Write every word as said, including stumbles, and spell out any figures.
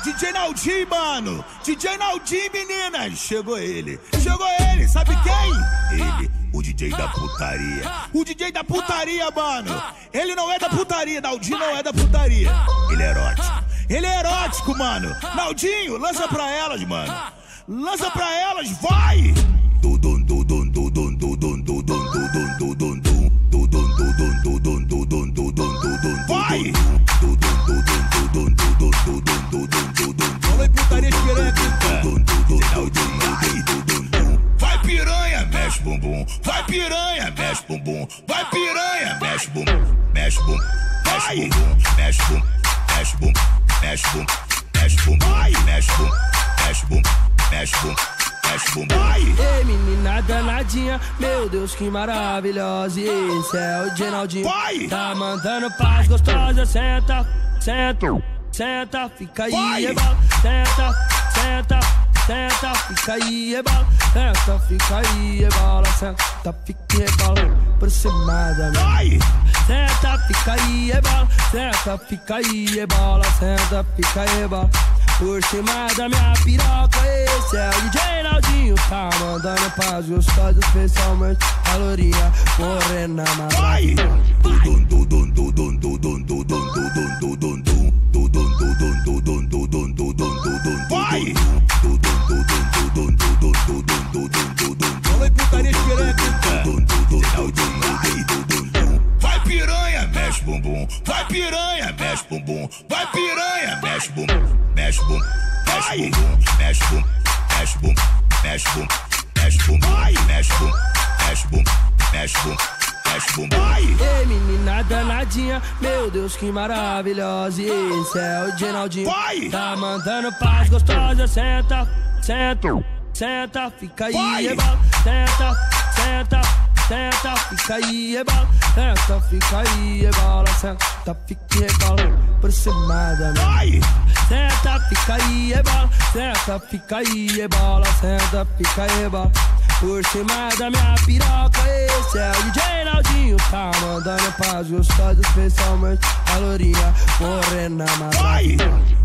D J Naldinho, mano. D J Naldinho, meninas. Chegou ele. Chegou ele. Sabe quem? Ele. O D J da putaria. O D J da putaria, mano. Ele não é da putaria. Naldinho não é da putaria. Ele é erótico. Ele é erótico, mano. Naldinho, lança pra elas, mano. Lança pra elas, vai! Vai! Fala aí, putaria vai piranha, mexe bumbum. Vai piranha, mexe bumbum. Vai piranha, mexe bumbum. Mexe bumbum, mexe bumbum. Mexe bumbum, mexe bumbum. Mexe bumbum, mexe bumbum. Mexe bumbum, mexe bumbum. Mexe bumbum, mexe bumbum. Ei, menina danadinha, meu Deus, que maravilhosa. Esse é o D J Naldinho. Vai! Tá mandando paz gostosa. Senta, senta, senta, fica aí, ebola. Senta, senta, senta, fica aí, ebola. Senta, fica aí, ebola. Senta, fica aí, ebola. Por cima da minha. Senta, fica aí, ebola. Senta, fica aí, ebola. Senta, fica aí, ebola. Por cima da minha piroca, esse é o D J Naldinho. Tá mandando paz gostosa, especialmente a lourinha morena na vai! Vai! Fala aí, putaria vai piranha, mexe bumbum. Vai piranha, mexe bumbum. Vai piranha, mexe bumbum. Mexe bumbum, mexe bumbum. Mexe bumbum, mexe bumbum. Mexe bumbum, mexe bumbum. Mexe bumbum, mexe bumbum. Mexe bumbum, mexe bumbum. Ei, menina danadinha, meu Deus, que maravilhosa. Esse é o D J Naldinho. Tá mandando paz gostosa. Senta, senta, senta, fica aí, ebola. Senta, senta, senta, fica aí, ebola. Senta, fica aí, ebola. Senta, fica aí, ebola. Por cima da minha. Senta, fica aí, ebola. Senta, fica aí, ebola. Senta, fica aí, ebola. Por cima da minha piroca, esse é o D J Naldinho. Tá mandando paz gostosa, especialmente a lourinha morena na vai!